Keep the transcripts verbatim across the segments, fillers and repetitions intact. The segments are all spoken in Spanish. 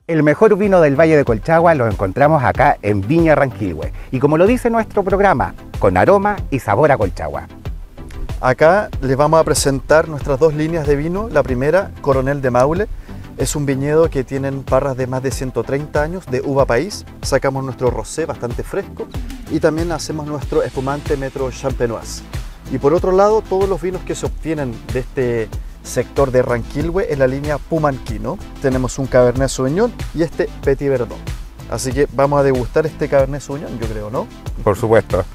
El mejor vino del Valle de Colchagua lo encontramos acá en Viña Ranquilhue. Y como lo dice nuestro programa, con aroma y sabor a Colchagua. Acá les vamos a presentar nuestras dos líneas de vino. La primera, Coronel de Maule. Es un viñedo que tienen parras de más de ciento treinta años de uva país. Sacamos nuestro rosé bastante fresco y también hacemos nuestro espumante Metro Champenoise. Y por otro lado, todos los vinos que se obtienen de este sector de Ranquilhue en la línea Pumanquino. Tenemos un Cabernet Sauvignon y este Petit Verdot. Así que vamos a degustar este Cabernet Sauvignon, yo creo, ¿no? Por supuesto.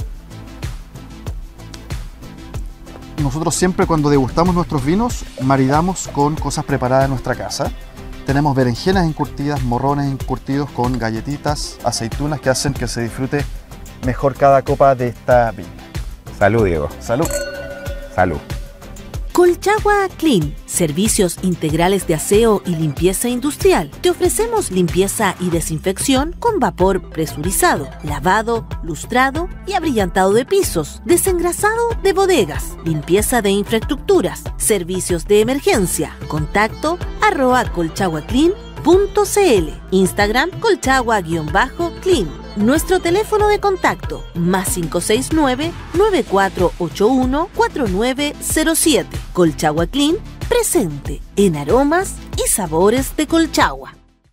Nosotros siempre cuando degustamos nuestros vinos, maridamos con cosas preparadas en nuestra casa. Tenemos berenjenas encurtidas, morrones encurtidos con galletitas, aceitunas que hacen que se disfrute mejor cada copa de esta viña. Salud, Diego. Salud. Salud. Colchagua Clean, servicios integrales de aseo y limpieza industrial. Te ofrecemos limpieza y desinfección con vapor presurizado, lavado, lustrado y abrillantado de pisos, desengrasado de bodegas, limpieza de infraestructuras, servicios de emergencia. Contacto arroba colchaguaclean punto cl, Instagram colchagua-clean. Nuestro teléfono de contacto más cinco seis nueve, nueve cuatro ocho uno, cuatro nueve cero siete. Colchagua Clean, presente en aromas y sabores de Colchagua.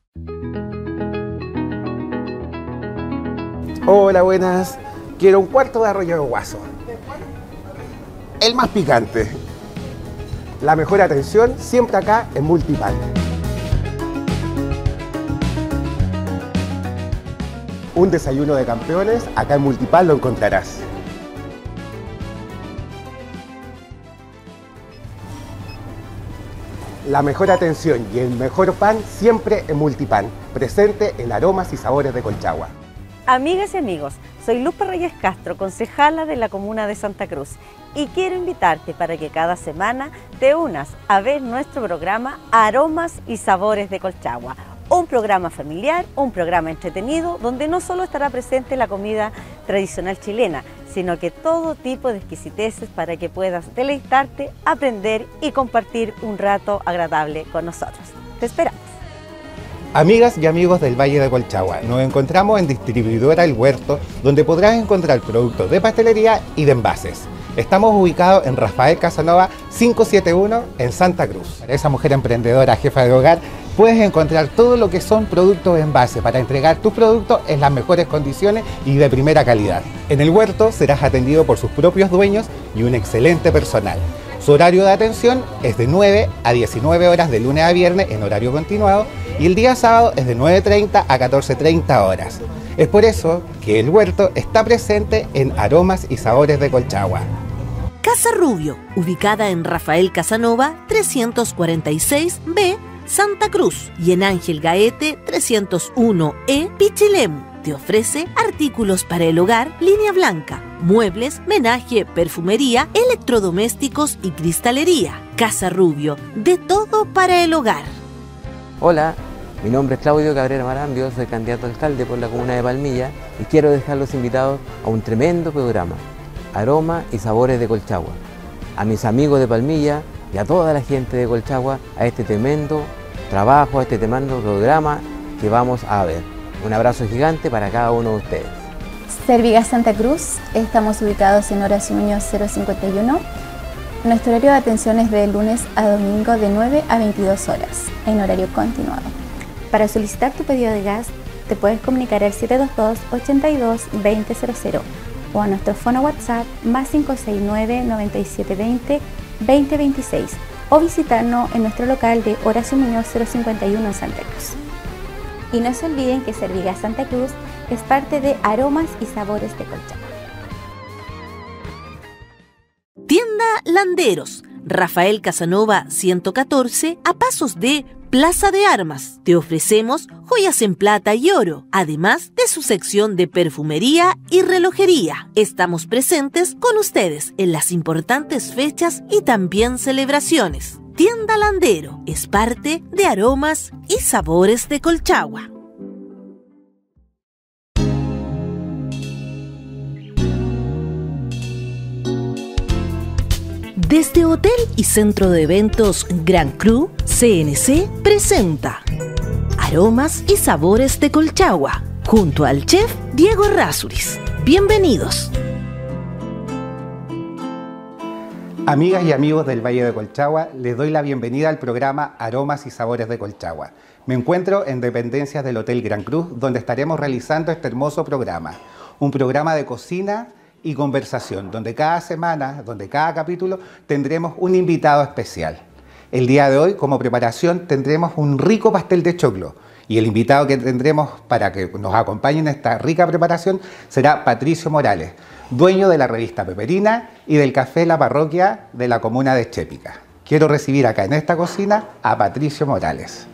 Hola, buenas. Quiero un cuarto de arroyo de guaso. El más picante. La mejor atención siempre acá en Multipan. Un desayuno de campeones, acá en Multipan lo encontrarás. La mejor atención y el mejor pan siempre en Multipan, presente en aromas y sabores de Colchagua. Amigas y amigos, soy Luz Reyes Castro, concejala de la comuna de Santa Cruz, y quiero invitarte para que cada semana te unas a ver nuestro programa Aromas y Sabores de Colchagua. Un programa familiar, un programa entretenido, donde no solo estará presente la comida tradicional chilena, sino que todo tipo de exquisiteces para que puedas deleitarte, aprender y compartir un rato agradable con nosotros. Te esperamos. Amigas y amigos del Valle de Colchagua, nos encontramos en Distribuidora El Huerto, donde podrás encontrar productos de pastelería y de envases. Estamos ubicados en Rafael Casanova quinientos setenta y uno en Santa Cruz. Para esa mujer emprendedora, jefa de hogar, puedes encontrar todo lo que son productos de envase para entregar tus productos en las mejores condiciones y de primera calidad. En El Huerto serás atendido por sus propios dueños y un excelente personal. Su horario de atención es de nueve a diecinueve horas de lunes a viernes en horario continuado y el día sábado es de nueve treinta a catorce treinta horas. Es por eso que El Huerto está presente en Aromas y Sabores de Colchagua. Casa Rubio, ubicada en Rafael Casanova trescientos cuarenta y seis B, Santa Cruz, y en Ángel Gaete trescientos uno E, Pichilemu. Te ofrece artículos para el hogar, línea blanca, muebles, menaje, perfumería, electrodomésticos y cristalería. Casa Rubio, de todo para el hogar. Hola, mi nombre es Claudio Cabrera Marambio, soy candidato a alcalde por la comuna de Palmilla y quiero dejarlos invitados a un tremendo programa, Aroma y Sabores de Colchagua. A mis amigos de Palmilla y a toda la gente de Colchagua, a este tremendo trabajo, a este tremendo programa que vamos a ver. Un abrazo gigante para cada uno de ustedes. Servigas Santa Cruz, estamos ubicados en Horacio Muñoz cero cincuenta y uno. Nuestro horario de atención es de lunes a domingo de nueve a veintidós horas, en horario continuado. Para solicitar tu pedido de gas, te puedes comunicar al siete dos dos, ochenta y dos, veinte cero cero o a nuestro fono WhatsApp más cinco seis nueve, noventa y siete veinte, veinte veintiséis o visitarnos en nuestro local de Horacio Muñoz cero cincuenta y uno en Santa Cruz. Y no se olviden que Servigas Santa Cruz es parte de Aromas y Sabores de Colchagua. Tienda Landeros, Rafael Casanova ciento catorce, a pasos de Plaza de Armas. Te ofrecemos joyas en plata y oro, además de su sección de perfumería y relojería. Estamos presentes con ustedes en las importantes fechas y también celebraciones. Tienda Landero es parte de Aromas y Sabores de Colchagua. Desde Hotel y Centro de Eventos Gran Cru, C N C presenta Aromas y sabores de Colchagua, junto al chef Diego Errázuriz. Bienvenidos. Amigas y amigos del Valle de Colchagua, les doy la bienvenida al programa Aromas y Sabores de Colchagua. Me encuentro en dependencias del Hotel Gran Cruz, donde estaremos realizando este hermoso programa. Un programa de cocina y conversación, donde cada semana, donde cada capítulo, tendremos un invitado especial. El día de hoy, como preparación, tendremos un rico pastel de choclo. Y el invitado que tendremos para que nos acompañe en esta rica preparación será Patricio Morales, dueño de la revista Peperina y del Café La Parroquia de la comuna de Chépica. Quiero recibir acá en esta cocina a Patricio Morales.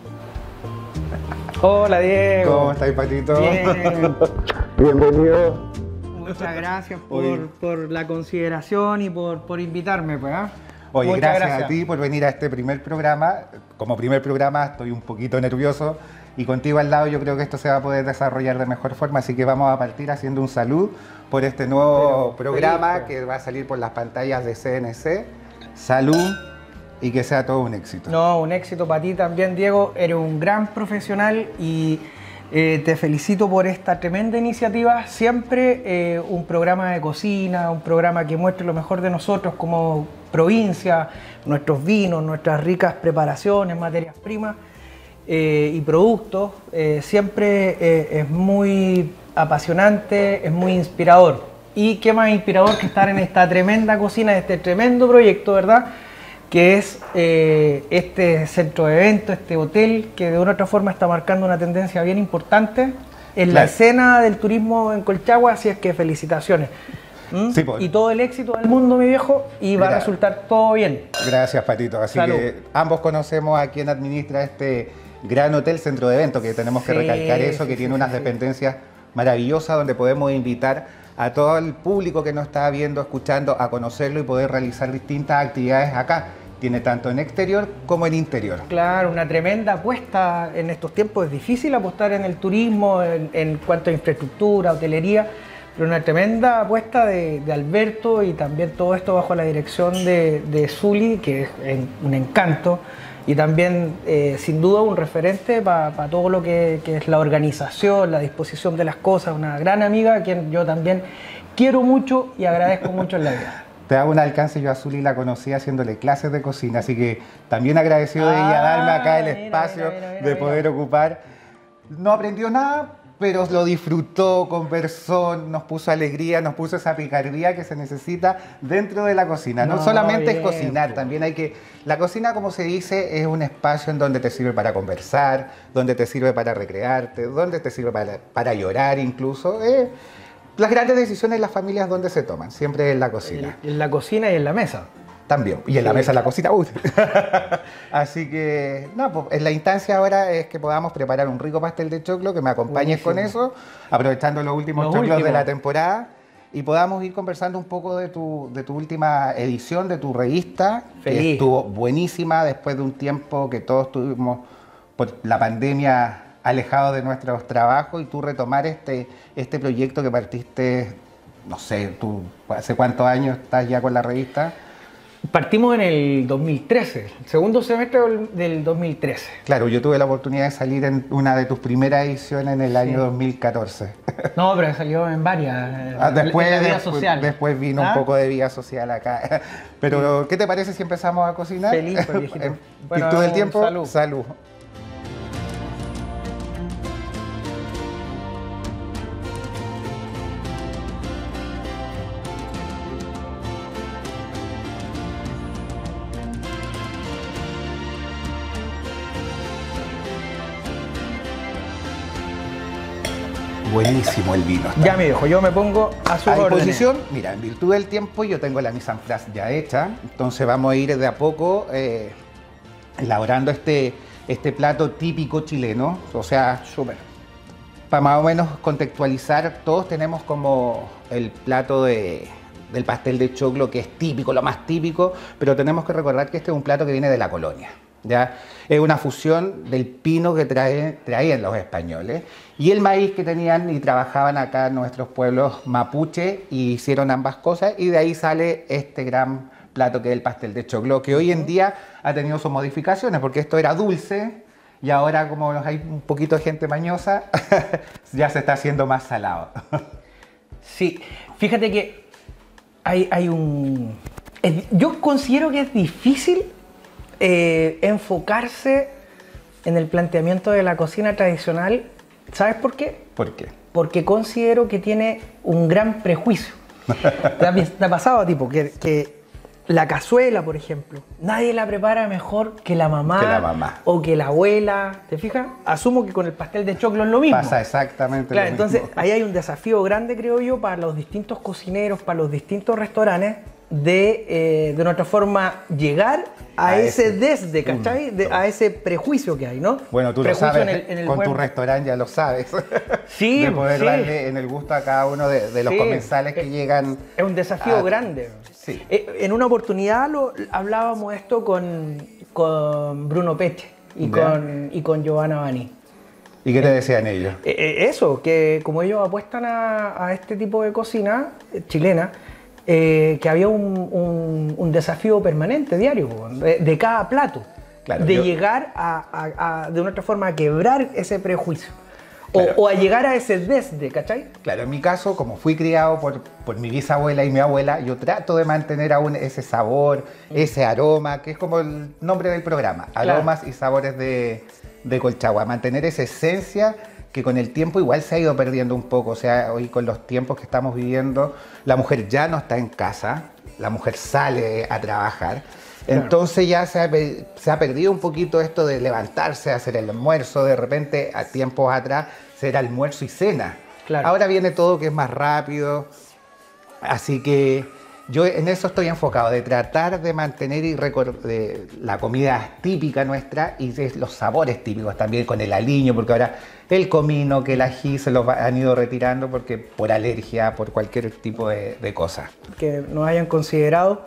Hola, Diego. ¿Cómo estáis, Patito? Bien. Bienvenido. Muchas gracias por, Oye. por la consideración y por, por invitarme, pues. ¿eh? Oye, Muchas gracias, gracias a ti por venir a este primer programa. Como primer programa estoy un poquito nervioso y contigo al lado yo creo que esto se va a poder desarrollar de mejor forma, así que vamos a partir haciendo un salud por este nuevo Pero, programa feliz, que va a salir por las pantallas de C N C. Salud y que sea todo un éxito. No, un éxito para ti también, Diego. Eres un gran profesional y eh, te felicito por esta tremenda iniciativa. Siempre eh, un programa de cocina, un programa que muestre lo mejor de nosotros como provincia, nuestros vinos, nuestras ricas preparaciones, materias primas eh, y productos. Eh, siempre eh, es muy apasionante, es muy inspirador. Y qué más inspirador que estar en esta tremenda cocina, de este tremendo proyecto, ¿verdad? Que es eh, este centro de eventos, este hotel, que de una u otra forma está marcando una tendencia bien importante en Claro. la escena del turismo en Colchagua, así es que felicitaciones. ¿Mm? Sí, pues. Y todo el éxito del mundo, mi viejo, y va Mira. a resultar todo bien. Gracias, Patito. Así Salud. que ambos conocemos a quien administra este gran hotel centro de eventos, que tenemos que Sí, recalcar eso, sí, que sí, tiene sí, unas sí. dependencias maravillosas donde podemos invitar a todo el público que nos está viendo, escuchando, a conocerlo y poder realizar distintas actividades acá. Tiene tanto en exterior como en interior. Claro, una tremenda apuesta en estos tiempos. Es difícil apostar en el turismo, en, en cuanto a infraestructura, hotelería, pero una tremenda apuesta de, de Alberto y también todo esto bajo la dirección de, de Zuli, que es en- un encanto y también eh, sin duda un referente para pa todo lo que, que es la organización, la disposición de las cosas, una gran amiga a quien yo también quiero mucho y agradezco mucho en la vida. Te hago un alcance, yo a Zuli la conocí haciéndole clases de cocina, así que también agradecido de ella Ah, darme acá el mira, espacio mira, mira, de mira. poder ocupar. No aprendió nada, pero lo disfrutó, conversó, nos puso alegría, nos puso esa picardía que se necesita dentro de la cocina. No, No, solamente es bien, cocinar, pues. también hay que... La cocina, como se dice, es un espacio en donde te sirve para conversar, donde te sirve para recrearte, donde te sirve para, para llorar incluso. Eh, las grandes decisiones en las familias, ¿dónde se toman? Siempre en la cocina. En la cocina y en la mesa. También. Y en la mesa, en la cocina, uy. Así que, no, pues en la instancia ahora es que podamos preparar un rico pastel de choclo, que me acompañes con Buenísimo. eso, aprovechando los últimos Los choclos de últimos. la temporada, y podamos ir conversando un poco de tu, de tu última edición, de tu revista, que Feliz. estuvo buenísima después de un tiempo que todos tuvimos por la pandemia alejados de nuestros trabajos, y tú retomar este, este proyecto que partiste, no sé, tú, ¿hace cuántos años estás ya con la revista? Partimos en el dos mil trece, el segundo semestre del- del dos mil trece. Claro, yo tuve la oportunidad de salir en una de tus primeras ediciones en el año Sí. dos mil catorce. No, pero salió en varias. eh, Ah, después, en la vida después, social. después vino ¿Ah? un poco de vida social acá. Pero, ¿qué te parece si empezamos a cocinar? Feliz, pues, viejito. En Bueno, virtud del tiempo, salud. salud. Buenísimo el vino. está. Ya me dijo, yo me pongo a su A orden. disposición, mira, en virtud del tiempo yo tengo la mise en place ya hecha, entonces vamos a ir de a poco eh, elaborando este, este plato típico chileno, o sea, Súper. para más o menos contextualizar, todos tenemos como el plato de, del pastel de choclo que es típico, lo más típico, pero tenemos que recordar que este es un plato que viene de la colonia. ¿Ya? Es una fusión del pino que trae, traían los españoles y el maíz que tenían y trabajaban acá en nuestros pueblos mapuche, y hicieron ambas cosas, y de ahí sale este gran plato que es el pastel de choclo, que hoy en día ha tenido sus modificaciones, porque esto era dulce Y ahora, como hay un poquito de gente mañosa, ya se está haciendo más salado. Sí, fíjate que hay, hay un... es- yo considero que es difícil eh, enfocarse en el planteamiento de la cocina tradicional. ¿Sabes por qué? ¿Por qué? Porque considero que tiene un gran prejuicio. ¿Te ha, te ha pasado, tipo, que, que la cazuela, por ejemplo, nadie la prepara mejor que la mamá, Que la mamá. o que la abuela? ¿Te fijas? Asumo que con el pastel de choclo es lo mismo. Pasa exactamente Claro, lo mismo. entonces ahí hay un desafío grande, creo yo, para los distintos cocineros, para los distintos restaurantes, de, eh, de nuestra forma llegar a, A ese, ese desde, ¿cachai? De- punto. a ese prejuicio que hay, ¿no? Bueno, tú lo Prejuicio sabes, en el- en el con buen- tu restaurante ya lo sabes. Sí, de poder sí. darle en el gusto a cada uno de, de los Sí. comensales que llegan. Es un desafío a- grande. Sí. Eh, En una oportunidad lo, hablábamos esto con, con Bruno Peche y Ya. con, y con Giovanna Bani. ¿Y qué te decían ellos? Eh, eh, Eso, que como ellos apuestan a, a este tipo de cocina eh, chilena, eh, que había un, un- un desafío permanente, diario, po, de, de cada plato. Claro, de yo- llegar a, a- a, de una otra forma, a quebrar ese prejuicio. O, Claro. o a llegar a ese desde, ¿cachai? Claro, en mi caso, como fui criado por, por mi bisabuela y mi abuela, yo trato de mantener aún ese sabor, ese aroma, que es como el nombre del programa, Claro. aromas y sabores de, de Colchagua. Mantener esa esencia que con el tiempo igual se ha ido perdiendo un poco. O sea, hoy con los tiempos que estamos viviendo, la mujer ya no está en casa, la mujer sale a trabajar. Claro. Entonces ya se ha, pe- se ha perdido un poquito esto de levantarse, hacer el almuerzo, de repente a tiempos atrás ser almuerzo y cena. Claro. Ahora viene todo que es más rápido, así que yo en eso estoy enfocado, de tratar de mantener y recordar la comida típica nuestra y de los sabores típicos también con el aliño, porque ahora el comino, que el ají se los va- han ido retirando porque por alergia, por cualquier tipo de, de cosa. Que nos hayan considerado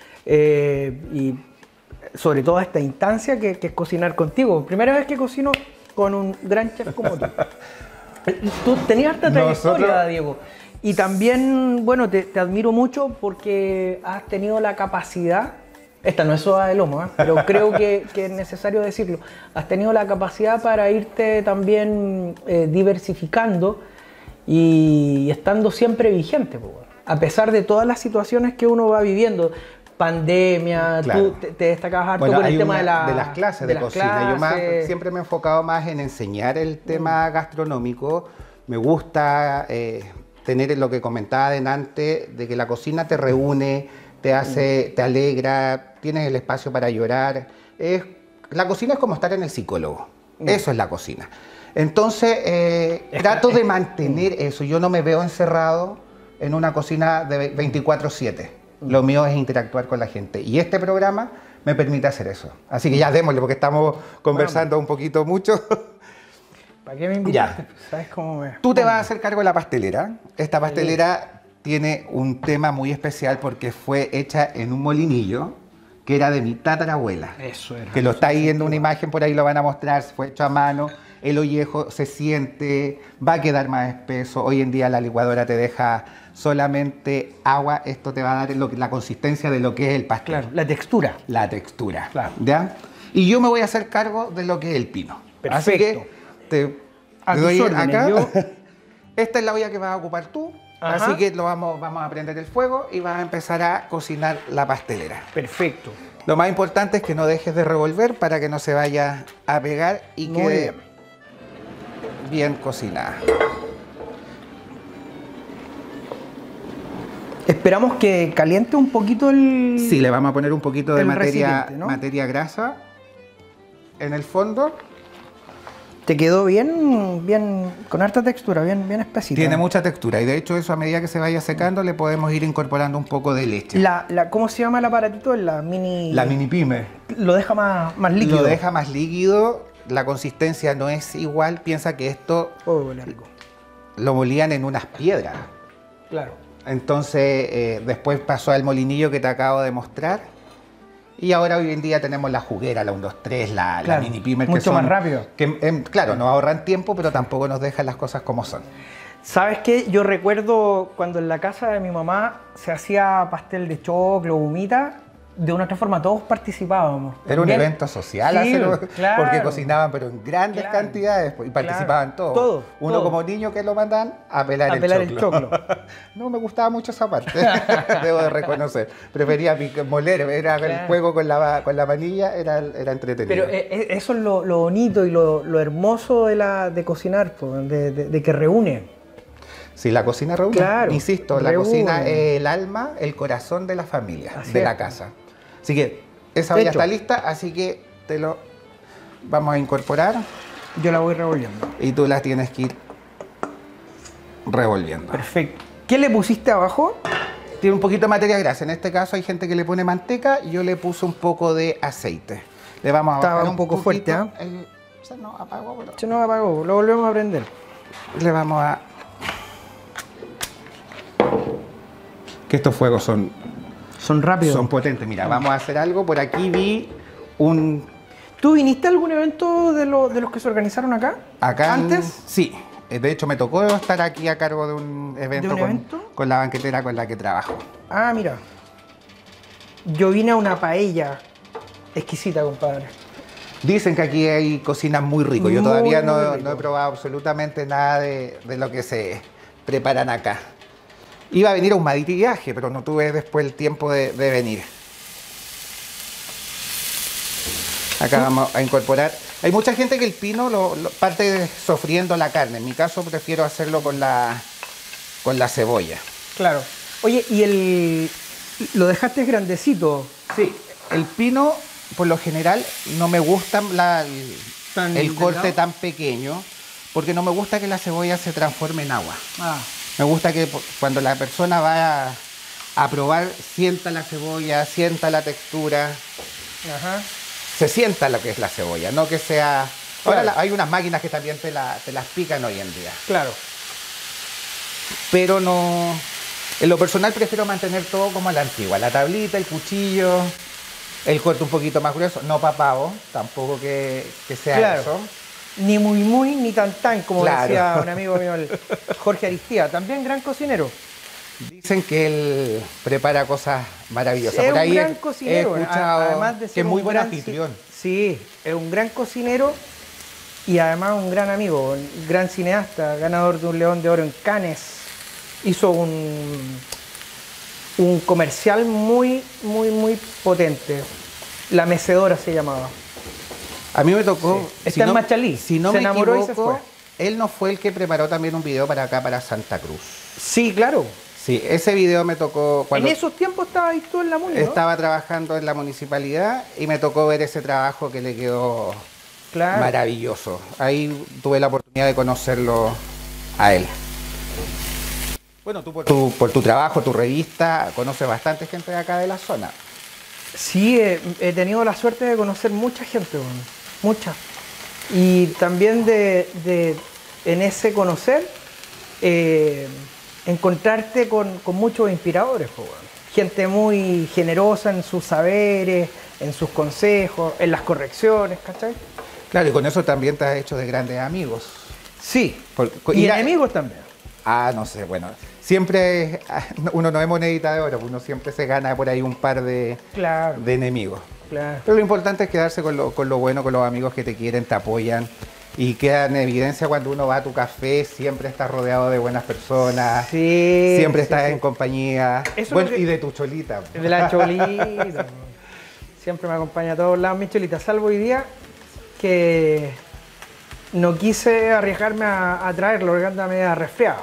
eh, y sobre todo esta instancia que, que es cocinar contigo. Primera vez que cocino con un gran chef como tú. Tú tenías harta trayectoria, Nosotros- Diego. Y también, bueno, te, te admiro mucho porque has tenido la capacidad, esta no es soda de lomo, ¿eh? Pero creo que, que es necesario decirlo, has tenido la capacidad para irte también eh, diversificando y estando siempre vigente, pues, bueno. A pesar de todas las situaciones que uno va viviendo, pandemia, Claro. tú te, te destacabas harto Bueno, por el hay tema una- de, la- de las clases de, las cocina. Yo más, clases. siempre me he enfocado más en enseñar el tema gastronómico. Me gusta eh, tener lo que comentaba adelante, de que la cocina te reúne, te hace, te alegra, tienes el espacio para llorar. Es, la cocina es como estar en el psicólogo. Eso es la cocina. Entonces, eh, trato de mantener eso. Yo no me veo encerrado en una cocina de veinticuatro siete. Lo mío es interactuar con la gente. Y este programa me permite hacer eso. Así que ya démosle, porque estamos conversando un poquito mucho. ¿Para qué me invitaste? ¿Sabes cómo me...? Tú te vas a hacer cargo de la pastelera. Esta pastelera tiene un tema muy especial porque fue hecha en un molinillo que era de mi tatarabuela. Eso era. Que lo está ahí viendo una imagen, por ahí lo van a mostrar, fue hecho a mano. El ollejo se siente, va a quedar más espeso. Hoy en día la licuadora te deja solamente agua. Esto te va a dar lo que- la consistencia de lo que es el pastel. Claro, la textura. La textura. Claro. ¿Ya? Y yo me voy a hacer cargo de lo que es el pino. Así Perfecto. que te, A te tus doy órdenes, acá. yo- Esta es la olla que vas a ocupar tú. Ajá. Así que lo vamos, vamos a prender el fuego y vas a empezar a cocinar la pastelera. Perfecto. Lo más importante es que no dejes de revolver para que no se vaya a pegar y Muy quede bien. bien cocinada. Esperamos que caliente un poquito el... Sí, le vamos a poner un poquito de El materia, recipiente, ¿no? materia grasa en el fondo. Te quedó bien, bien, con harta textura, bien, bien espesita. Tiene mucha textura y de hecho eso a medida que se vaya secando le podemos ir incorporando un poco de leche. La, la, ¿Cómo se llama el aparatito? La mini... La mini pyme. Lo deja más, más líquido. Lo deja más líquido, la consistencia no es igual. Piensa que esto Oh, huele rico. lo molían en unas piedras. Claro. Entonces eh, después pasó al molinillo que te acabo de mostrar. Y ahora hoy en día tenemos la juguera, la uno dos tres, la, Claro, la mini pyme. mucho más rápido. Que, em, claro, nos ahorran tiempo, pero tampoco nos dejan las cosas como son. ¿Sabes qué? Yo recuerdo cuando en la casa de mi mamá se hacía pastel de choclo, humita, de una otra forma todos participábamos. Era un Bien. evento social, Sí, hacerlo, claro. porque cocinaban pero en grandes Claro. cantidades y participaban Claro. todos. Todos, Uno todos. como niño que lo mandaban a pelar, A el, pelar el choclo. choclo. No me gustaba mucho esa parte, debo de reconocer. Prefería pic- moler, era el Claro. juego con la, con la manilla, era, era entretenido. Pero eh, eh, eso es lo, lo bonito y lo, lo hermoso de, la, de cocinar, po, de, de- de que reúne. Sí, la cocina reúne. Claro, Insisto, la reúne. cocina es el alma, el corazón de la familia, Así de es. la casa. Así que esa olla Hecho. está lista, así que te lo vamos a incorporar Yo la voy revolviendo. y tú la tienes que ir revolviendo. Perfecto. ¿Qué le pusiste abajo? Tiene un poquito de materia grasa. En este caso hay gente que le pone manteca, yo le puse un poco de aceite. Le vamos a Estaba bajar un poco poquito fuerte, ¿ah? el- o sea, no, apagó, pero Se nos apagó, lo volvemos a prender. le vamos a... Que estos fuegos son, Son rápidos. son potentes. Mira, vamos a hacer algo. Por aquí vi un... ¿Tú viniste a algún evento de, lo- de los que se organizaron acá? Acá en- ¿Antes? Sí. De hecho, me tocó estar aquí a cargo de un evento, un con, evento? con la banquetera con la que trabajo. Ah, mira. Yo vine a una paella exquisita, compadre. Dicen que aquí hay cocinas muy ricas. Yo Muy, todavía no, muy rico. no he probado absolutamente nada de, de lo que se preparan acá. Iba a venir a un maridaje, pero no tuve después el tiempo de, de venir. Acá vamos a incorporar. Hay mucha gente que el pino lo, lo parte sofriendo la carne. En mi caso prefiero hacerlo con la, con la cebolla. Claro. Oye, ¿y el lo dejaste grandecito? Sí, el pino por lo general no me gusta la- el, ¿Tan el corte delgado? tan pequeño porque no me gusta que la cebolla se transforme en agua. Ah, Me gusta que po- cuando la persona va a, a probar sienta la cebolla, sienta la textura, ajá. se sienta lo que es la cebolla, no que sea... Ahora Claro. la- hay unas máquinas que también te, la- te las pican hoy en día, Claro. pero no... En lo personal prefiero mantener todo como a la antigua, la tablita, el cuchillo, el corte un poquito más grueso, no papado, tampoco que, que sea Claro. eso. Ni muy muy ni tan tan, como Claro. decía un amigo mío, el Jorge Aristía, también gran cocinero. Dicen que él prepara cosas maravillosas. Es Por un ahí gran he, cocinero, he escuchado a- además de que ser es muy un buen gran anfitrión. ci- Sí, es un gran cocinero y además un gran amigo, un gran cineasta, ganador de un León de Oro en Cannes. Hizo un, un comercial muy, muy, muy potente. La Mecedora se llamaba. A mí me tocó... Sí. Está en Machalí. Si no Se me enamoró y se equivoco, fue. él no fue el que preparó también un video para acá, para Santa Cruz. Sí, claro. Sí, ese video me tocó cuando En esos tiempos estaba ahí tú en la Muni, ¿no? estaba trabajando en la municipalidad y me tocó ver ese trabajo que le quedó Claro. maravilloso. Ahí tuve la oportunidad de conocerlo a él. Bueno, tú por tu, por tu trabajo, tu revista, conoces bastante gente de acá de la zona. Sí, he, he tenido la suerte de conocer mucha gente, bueno, mucha. Y también de, de en ese conocer, eh, encontrarte con, con muchos inspiradores, pues, bueno. Gente muy generosa en sus saberes, en sus consejos, en las correcciones, ¿cachai? Claro, y con eso también te has hecho de grandes amigos. Sí, Por- y y la- enemigos también. Ah, no sé, bueno, siempre uno no es monedita de oro, uno siempre se gana por ahí un par de, Claro, de enemigos. claro. Pero lo importante es quedarse con lo, con lo bueno, con los amigos que te quieren, te apoyan y queda en evidencia cuando uno va a tu café, siempre estás rodeado de buenas personas, Sí, siempre sí, estás sí. en compañía. Eso es Bueno, lo que- y de tu cholita. De la cholita. Siempre me acompaña a todos lados mi cholita, salvo hoy día que no quise arriesgarme a, a traerlo porque anda media resfriado.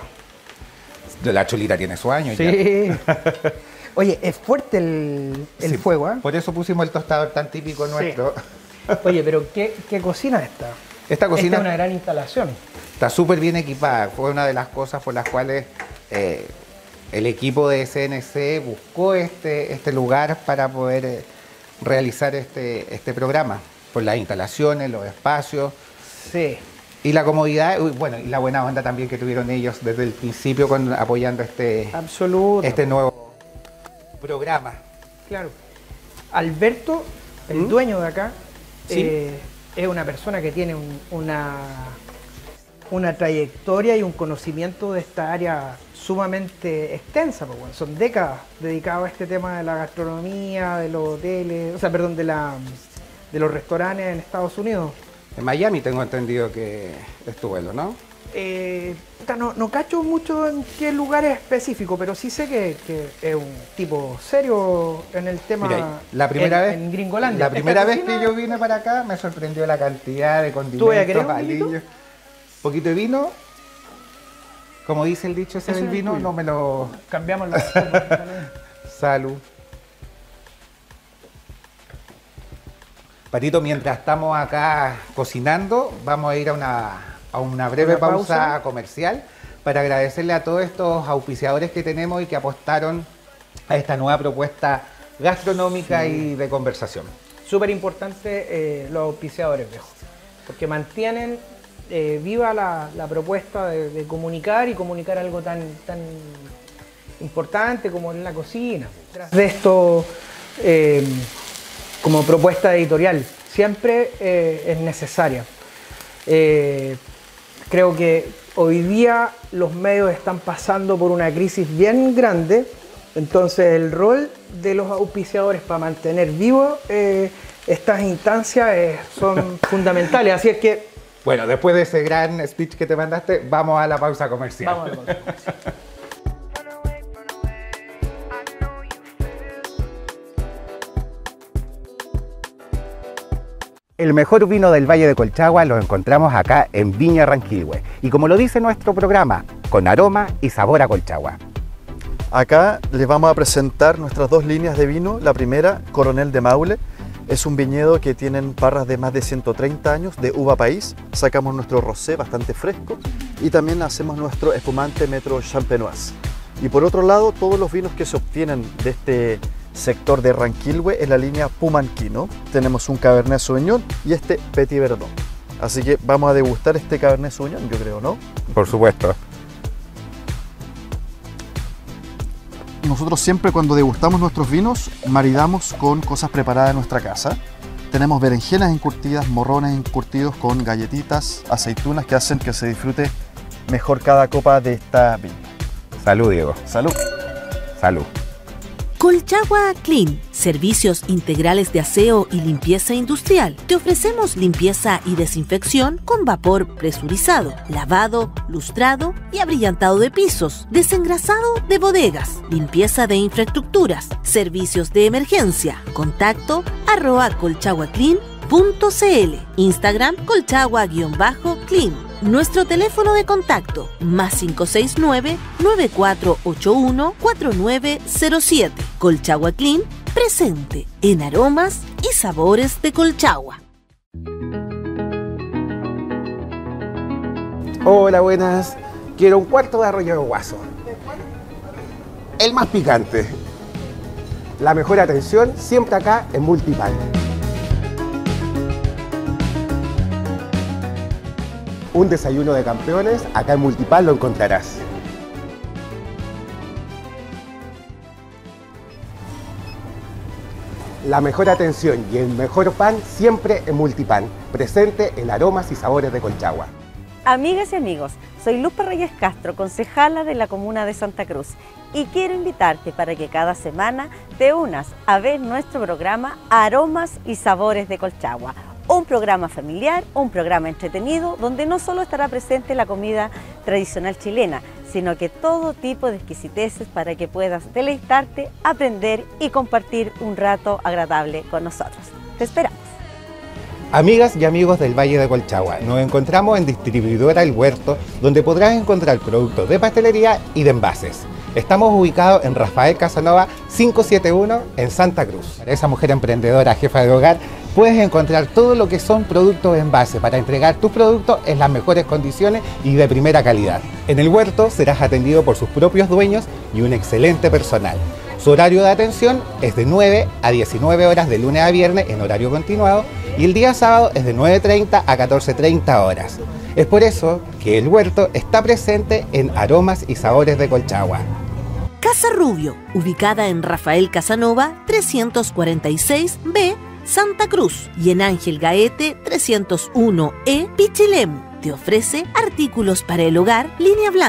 La cholita tiene su año ya. Sí. Oye, es fuerte el, el Sí, fuego, ¿eh? Por eso pusimos el tostador tan típico Sí. nuestro. Oye, pero ¿qué, qué cocina esta? Esta cocina Esta es una gran instalación. está súper bien equipada. Fue una de las cosas por las cuales eh, el equipo de C N C buscó este, este lugar para poder eh, realizar este, este programa. Por las instalaciones, los espacios Sí. y la comodidad, uy, bueno, y la buena onda también que tuvieron ellos desde el principio con, apoyando este, Absoluto. este nuevo programa. Claro. Alberto, el ¿Mm? dueño de acá, Sí. eh, es una persona que tiene un- una, una trayectoria y un conocimiento de esta área sumamente extensa, pues, bueno, son décadas dedicadas a este tema de la gastronomía, de los hoteles, o sea, perdón, de, la, de los restaurantes en Estados Unidos. En Miami tengo entendido que es tu vuelo, ¿no? Eh, no, no cacho mucho en qué lugar es específico, pero sí sé que, que es un tipo serio en el tema. Mira, la primera en, vez, en Gringolandia. La primera vez cocina, que yo vine para acá me sorprendió la cantidad de condimentos, ¿Tú ya querés un aliños, vinito? poquito de vino. Como dice el dicho ese Ese del es el vino, tuyo. no me lo... Cambiamos la forma. Salud. Patito, mientras estamos acá cocinando, vamos a ir a una, a una breve Una pausa, pausa. comercial para agradecerle a todos estos auspiciadores que tenemos y que apostaron a esta nueva propuesta gastronómica y de conversación. Súper importante eh, los auspiciadores, viejo, porque mantienen eh, viva la, la propuesta de, de comunicar y comunicar algo tan, tan importante como en la cocina. Tras de esto, eh, como propuesta editorial, siempre eh, es necesaria. Eh, creo que hoy día los medios están pasando por una crisis bien grande, entonces el rol de los auspiciadores para mantener vivo eh, estas instancias eh, son fundamentales, así es que Bueno, después de ese gran speech que te mandaste, vamos a la pausa comercial. vamos a la pausa comercial. El mejor vino del Valle de Colchagua lo encontramos acá en Viña Ranquilhue. Y como lo dice nuestro programa, con aroma y sabor a Colchagua. Acá les vamos a presentar nuestras dos líneas de vino. La primera, Coronel de Maule. Es un viñedo que tienen parras de más de ciento treinta años de uva país. Sacamos nuestro rosé bastante fresco y también hacemos nuestro espumante Metro Champenoise. Y por otro lado, todos los vinos que se obtienen de este sector de Ranquilhue es la línea Pumanquino. Tenemos un Cabernet Sauvignon y este Petit Verdot. Así que vamos a degustar este Cabernet Sauvignon, yo creo, ¿no? Por supuesto. Nosotros siempre cuando degustamos nuestros vinos maridamos con cosas preparadas en nuestra casa. Tenemos berenjenas encurtidas, morrones encurtidos con galletitas, aceitunas que hacen que se disfrute mejor cada copa de esta vino. Salud, Diego. Salud. Salud. Colchagua Clean, servicios integrales de aseo y limpieza industrial. Te ofrecemos limpieza y desinfección con vapor presurizado, lavado, lustrado y abrillantado de pisos, desengrasado de bodegas, limpieza de infraestructuras, servicios de emergencia. Contacto arroba colchaguaclean punto cl, Instagram colchagua-clean. Nuestro teléfono de contacto más cinco seis nueve, nueve cuatro ocho uno, cuatro nueve cero siete. Colchagua Clean, presente en aromas y sabores de Colchagua. Hola, buenas. Quiero un cuarto de arroyo de guaso. El más picante. La mejor atención siempre acá en Multipan. Un desayuno de campeones, acá en Multipan lo encontrarás. La mejor atención y el mejor pan siempre en Multipan, presente en aromas y sabores de Colchagua. Amigas y amigos, soy Lupe Reyes Castro, concejala de la comuna de Santa Cruz, y quiero invitarte para que cada semana te unas a ver nuestro programa Aromas y Sabores de Colchagua. Un programa familiar, un programa entretenido, donde no solo estará presente la comida tradicional chilena, sino que todo tipo de exquisiteces para que puedas deleitarte, aprender y compartir un rato agradable con nosotros. Te esperamos. Amigas y amigos del Valle de Colchagua, nos encontramos en Distribuidora El Huerto, donde podrás encontrar productos de pastelería y de envases. Estamos ubicados en Rafael Casanova quinientos setenta y uno en Santa Cruz. Para esa mujer emprendedora, jefa de hogar, puedes encontrar todo lo que son productos de envase para entregar tus productos en las mejores condiciones y de primera calidad. En El Huerto serás atendido por sus propios dueños y un excelente personal. Su horario de atención es de nueve a diecinueve horas de lunes a viernes en horario continuado y el día sábado es de nueve treinta a catorce treinta horas. Es por eso que El Huerto está presente en Aromas y Sabores de Colchagua. Casa Rubio, ubicada en Rafael Casanova trescientos cuarenta y seis B, Santa Cruz, y en Ángel Gaete trescientos uno E, Pichilemu. Te ofrece artículos para el hogar, línea blanca,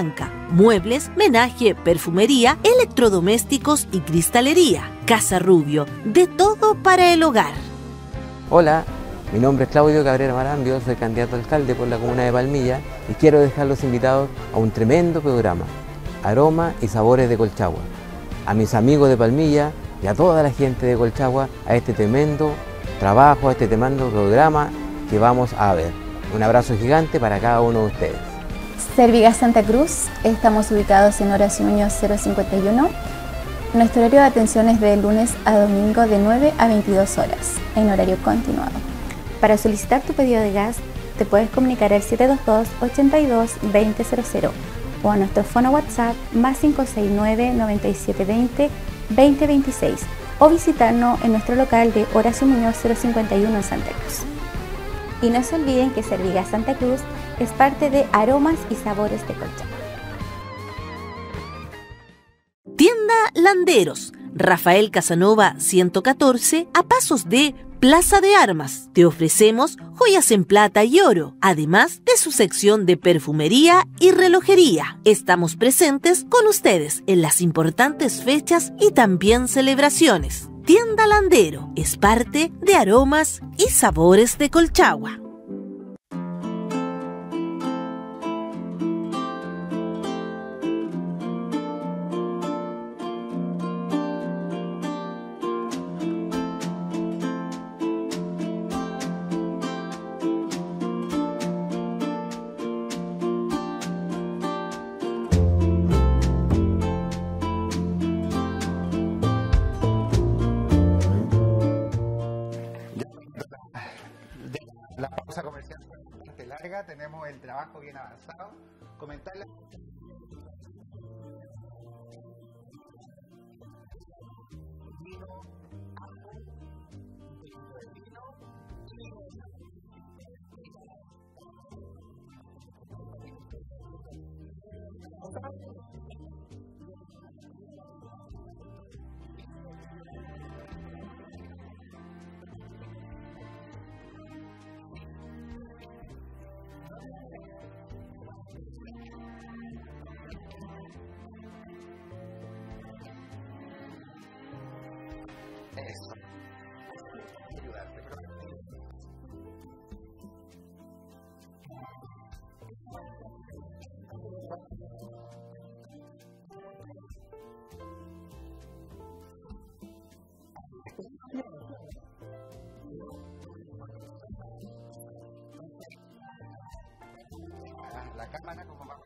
muebles, menaje, perfumería, electrodomésticos y cristalería. Casa Rubio, de todo para el hogar. Hola, mi nombre es Claudio Cabrera Marambio, soy candidato a alcalde por la comuna de Palmilla y quiero dejarlos invitados a un tremendo programa, Aromas y Sabores de Colchagua. A mis amigos de Palmilla y a toda la gente de Colchagua, a este tremendo trabajo, a este tremendo programa que vamos a ver. Un abrazo gigante para cada uno de ustedes. Servigas Santa Cruz, estamos ubicados en Horacio Muñoz cero cincuenta y uno. Nuestro horario de atención es de lunes a domingo de nueve a veintidós horas, en horario continuado. Para solicitar tu pedido de gas, te puedes comunicar al siete dos dos, ochenta y dos, veinte cero cero o a nuestro fono WhatsApp más cinco seis nueve, noventa y siete veinte, veinte veintiséis o visitarnos en nuestro local de Horacio Muñoz cero cincuenta y uno en Santa Cruz. Y no se olviden que Servigas Santa Cruz es parte de Aromas y Sabores de Colchagua. Tienda Landeros, Rafael Casanova ciento catorce, a pasos de Plaza de Armas. Te ofrecemos joyas en plata y oro, además de su sección de perfumería y relojería. Estamos presentes con ustedes en las importantes fechas y también celebraciones. Tienda Landero es parte de Aromas y Sabores de Colchagua. La pausa comercial fue bastante larga, tenemos el trabajo bien avanzado. Comentarles. Eso. Ayudarte, pero... La cámara como va.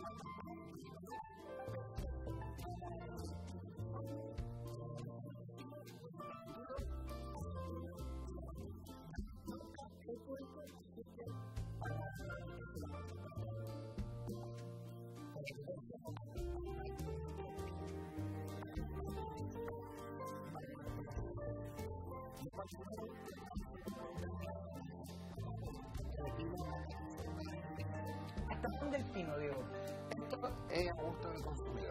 ¿Hasta dónde el pino, Diego? Esto es a gusto del consumidor.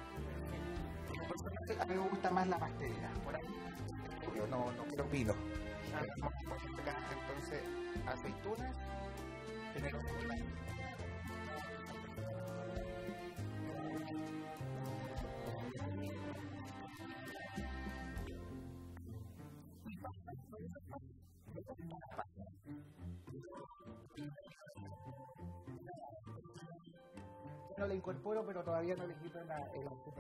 A mí me gusta más la pastelera, por ahí. Yo no, no quiero pino. Entonces, aceitunas, primero no le incorporo, pero todavía no le quito la, el azúcar.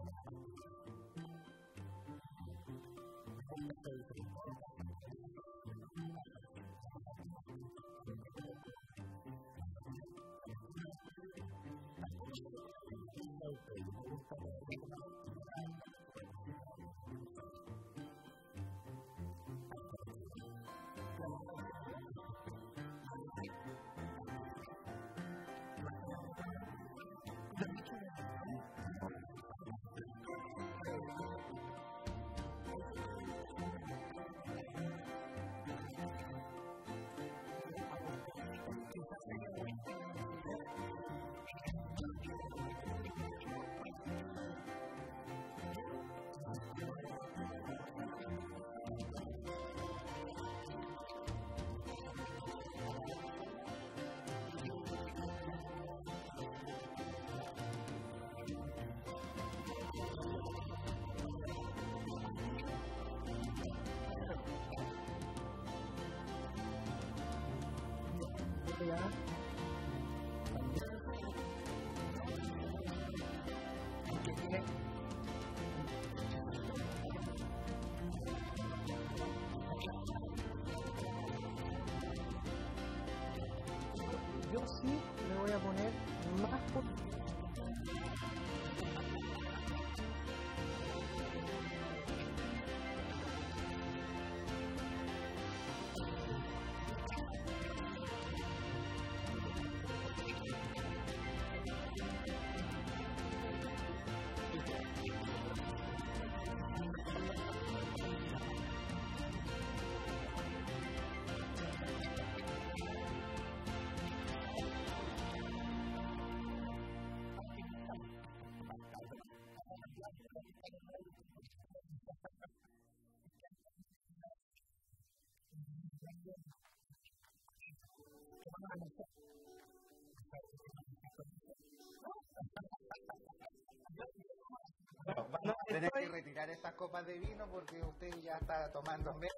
ya. Yo sí le voy a poner más por... Bueno, vamos a tener que retirar estas copas de vino porque usted ya está tomando menos.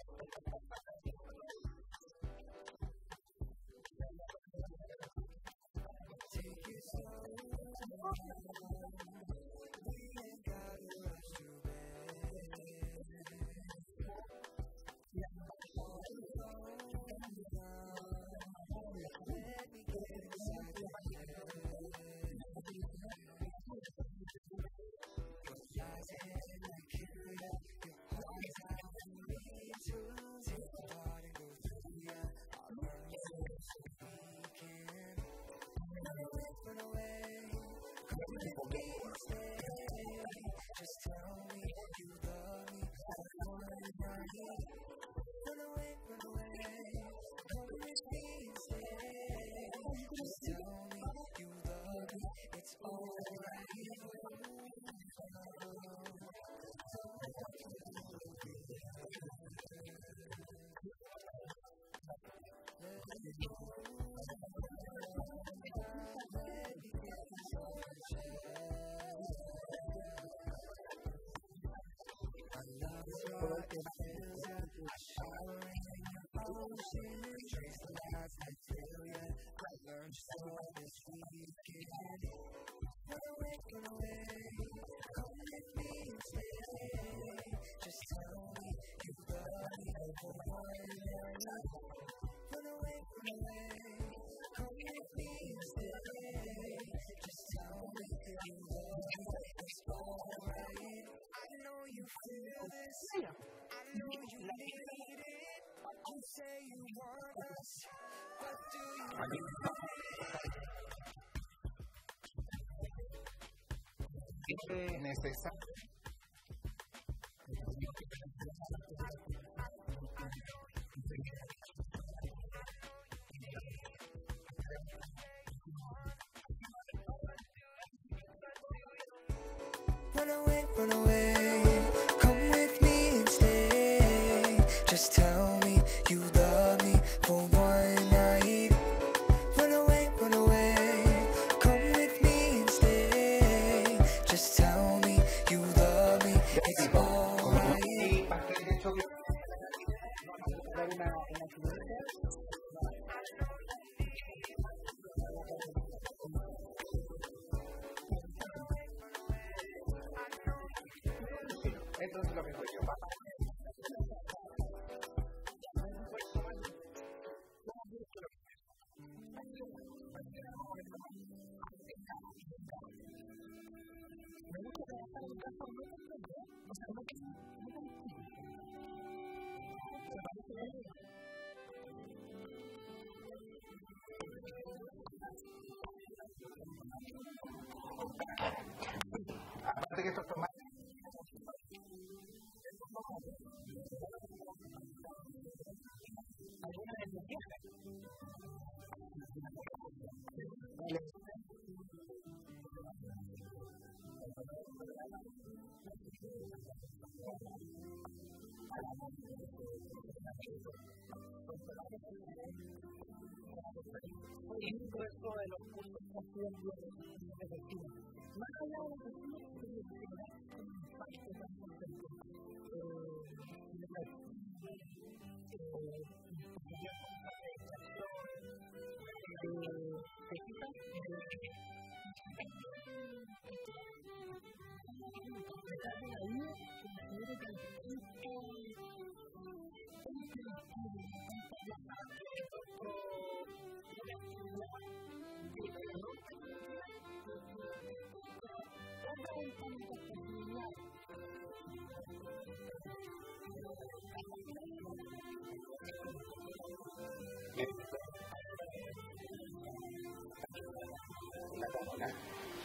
Es necesario. Run away, run away, come with me and stay. Just tell me you love me for one night. Run away, run away, come with me and stay. Just tell me you love me, it's alright. Esto es lo que soy yo. Aparte que estos tomates de los puntos que han sido efectivos. Más allá de los puntos que un impacto tan potente en la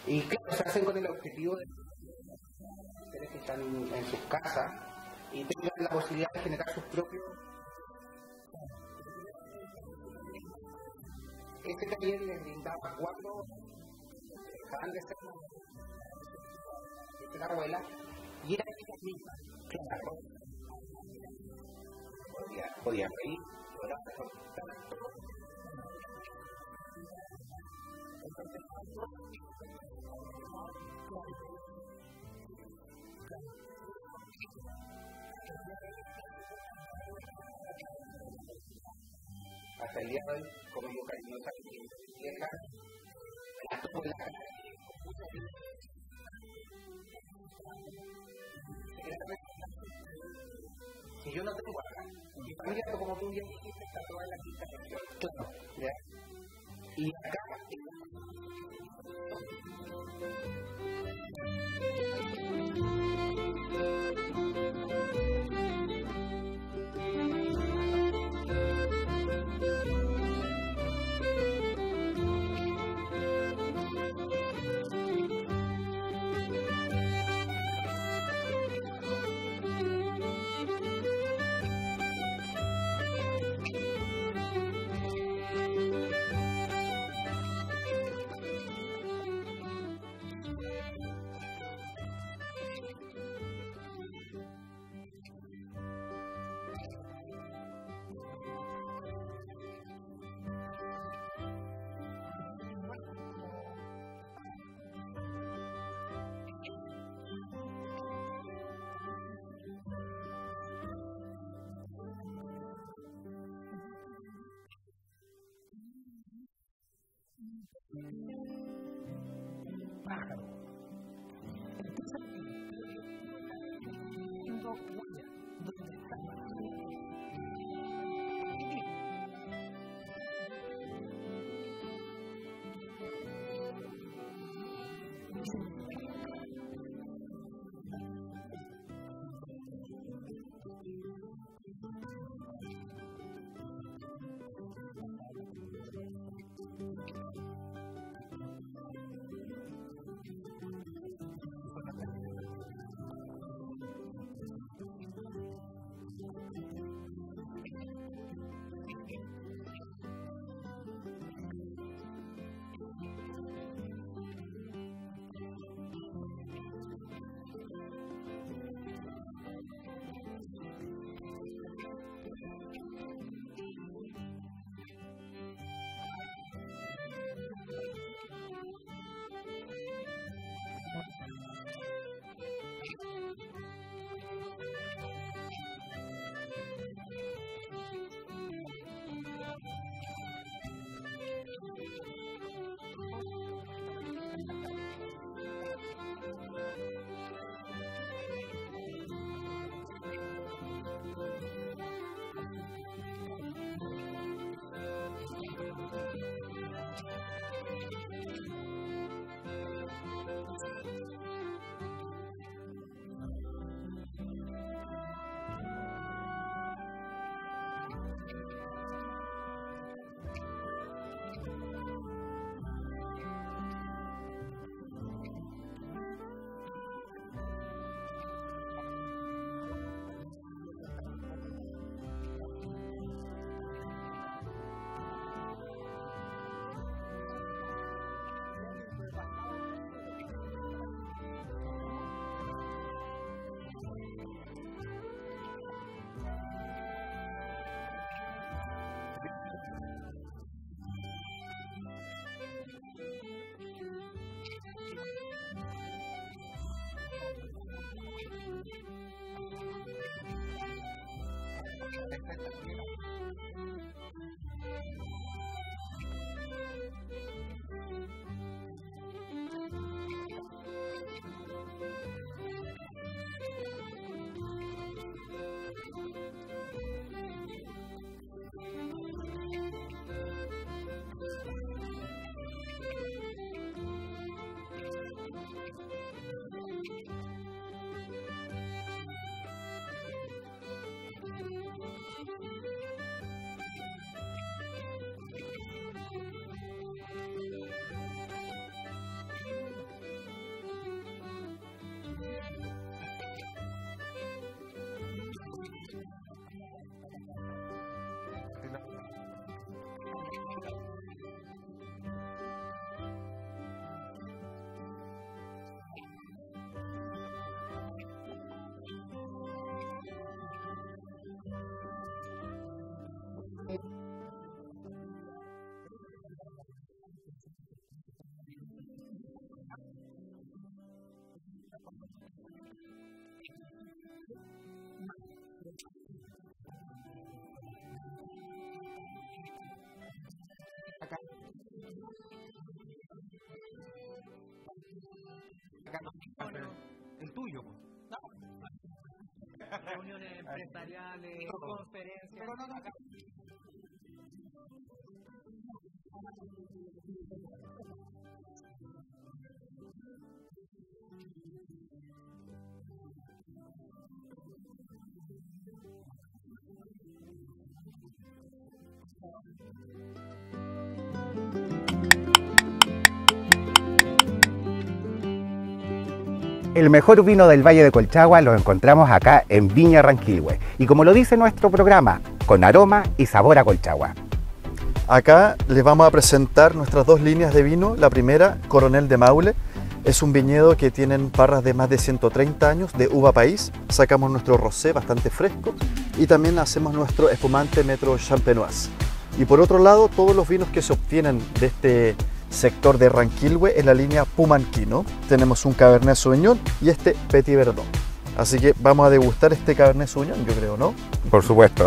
Y claro, se hacen con el objetivo de ustedes que están en sus casas y tengan la posibilidad de generar sus propios. Este taller les brindaba cuatro dejaban de ser de la abuela y eran ellas mismas, claro. Podía, podía reír, podía entonces, hasta el día de hoy, como yo cariñosa vieja, la tomo en la cara. Si yo no tengo acá, mi familia, como tú bien dijiste, está toda en la quinta región. Claro. ¿Ya? Y acá, pájaro. Entonces, siendo huella, ¿dónde está? El tuyo. Reuniones empresariales, conferencias. El mejor vino del Valle de Colchagua lo encontramos acá en Viña Ranquilhue. Y como lo dice nuestro programa, con aroma y sabor a Colchagua. Acá les vamos a presentar nuestras dos líneas de vino. La primera, Coronel de Maule. Es un viñedo que tienen parras de más de ciento treinta años de uva país. Sacamos nuestro rosé bastante fresco y también hacemos nuestro espumante Metro Champenoise. Y por otro lado, todos los vinos que se obtienen de este sector de Ranquilhue en la línea Pumanquino. Tenemos un Cabernet Sauvignon y este Petit Verdot. Así que vamos a degustar este Cabernet Sauvignon, yo creo, ¿no? Por supuesto.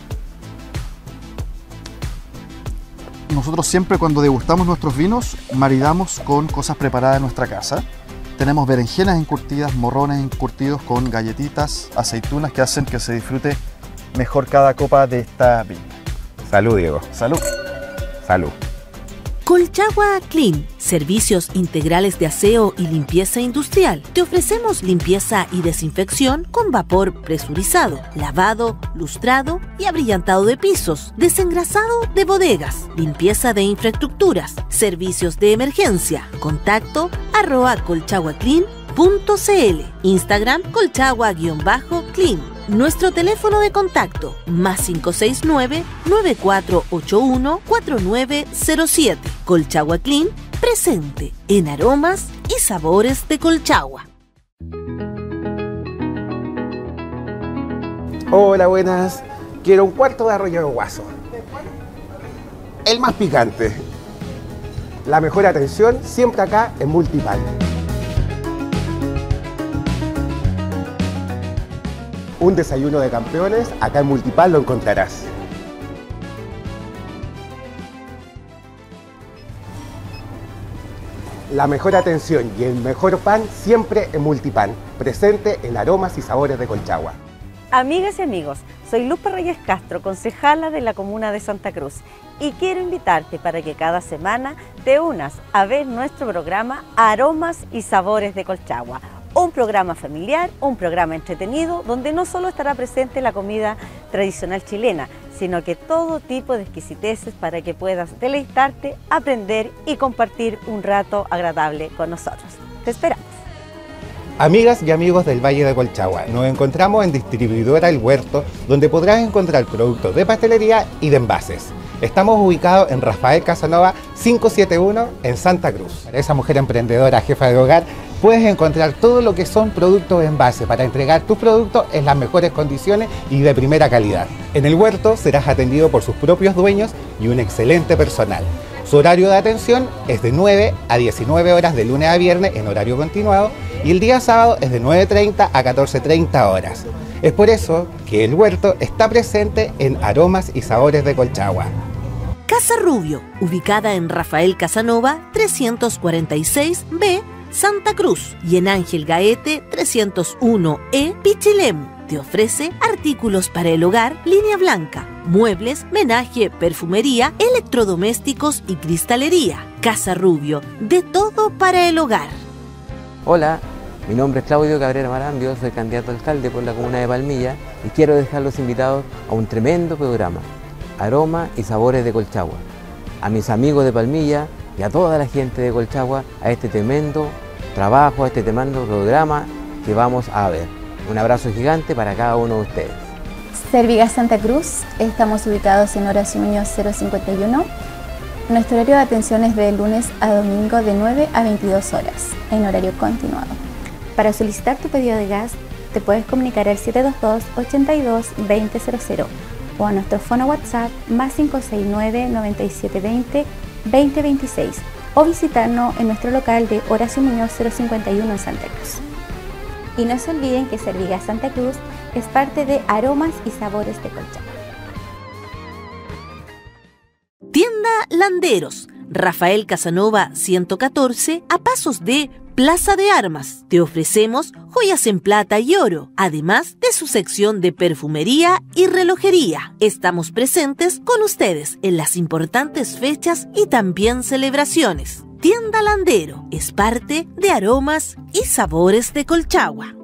Nosotros siempre cuando degustamos nuestros vinos maridamos con cosas preparadas en nuestra casa. Tenemos berenjenas encurtidas, morrones encurtidos con galletitas, aceitunas que hacen que se disfrute mejor cada copa de esta viña. Salud, Diego. Salud. Salud. Colchagua Clean, servicios integrales de aseo y limpieza industrial. Te ofrecemos limpieza y desinfección con vapor presurizado, lavado, lustrado y abrillantado de pisos, desengrasado de bodegas, limpieza de infraestructuras, servicios de emergencia. Contacto arroba colchaguaclean punto cl, Instagram colchagua-clean. Nuestro teléfono de contacto más cinco seis nueve, nueve cuatro ocho uno, cuatro nueve cero siete. Colchagua Clean, presente en aromas y sabores de Colchagua. Hola, buenas. Quiero un cuarto de arroyo de guaso. El más picante. La mejor atención siempre acá en Multipan. Un desayuno de campeones, acá en Multipan lo encontrarás. La mejor atención y el mejor pan siempre en Multipan, presente en aromas y sabores de Colchagua. Amigas y amigos, soy Lupe Reyes Castro, concejala de la comuna de Santa Cruz, y quiero invitarte para que cada semana te unas a ver nuestro programa Aromas y Sabores de Colchagua. Un programa familiar, un programa entretenido, donde no solo estará presente la comida tradicional chilena, sino que todo tipo de exquisiteces para que puedas deleitarte, aprender y compartir un rato agradable con nosotros. Te esperamos. Amigas y amigos del Valle de Colchagua, nos encontramos en Distribuidora El Huerto, donde podrás encontrar productos de pastelería y de envases. Estamos ubicados en Rafael Casanova quinientos setenta y uno en Santa Cruz. Para esa mujer emprendedora, jefa de hogar, puedes encontrar todo lo que son productos de envase para entregar tus productos en las mejores condiciones y de primera calidad. En el huerto serás atendido por sus propios dueños y un excelente personal. Su horario de atención es de nueve a diecinueve horas de lunes a viernes en horario continuado y el día sábado es de nueve treinta a catorce treinta horas. Es por eso que el huerto está presente en Aromas y Sabores de Colchagua. Casa Rubio, ubicada en Rafael Casanova trescientos cuarenta y seis B, Santa Cruz, y en Ángel Gaete trescientos uno E, Pichilemu. Te ofrece artículos para el hogar, línea blanca, muebles, menaje, perfumería, electrodomésticos y cristalería. Casa Rubio, de todo para el hogar. Hola, mi nombre es Claudio Cabrera Marambio, soy candidato a alcalde por la comuna de Palmilla y quiero dejarlos invitados a un tremendo programa, Aroma y Sabores de Colchagua. A mis amigos de Palmilla y a toda la gente de Colchagua, a este tremendo trabajo, a este tremendo programa que vamos a ver. Un abrazo gigante para cada uno de ustedes. Servigas Santa Cruz, estamos ubicados en Horacio Muñoz cero cincuenta y uno. Nuestro horario de atención es de lunes a domingo de nueve a veintidós horas, en horario continuado. Para solicitar tu pedido de gas, te puedes comunicar al siete dos dos, ochenta y dos, veinte cero cero o a nuestro fono WhatsApp más cinco seis nueve, noventa y siete veinte, veinte veintiséis o visitarnos en nuestro local de Horacio Muñoz cero cincuenta y uno en Santa Cruz. Y no se olviden que Servigas Santa Cruz es parte de Aromas y Sabores de Colchagua. Tienda Landeros, Rafael Casanova ciento catorce, a pasos de Plaza de Armas. Te ofrecemos joyas en plata y oro, además de su sección de perfumería y relojería. Estamos presentes con ustedes en las importantes fechas y también celebraciones. Tienda Landero es parte de Aromas y Sabores de Colchagua.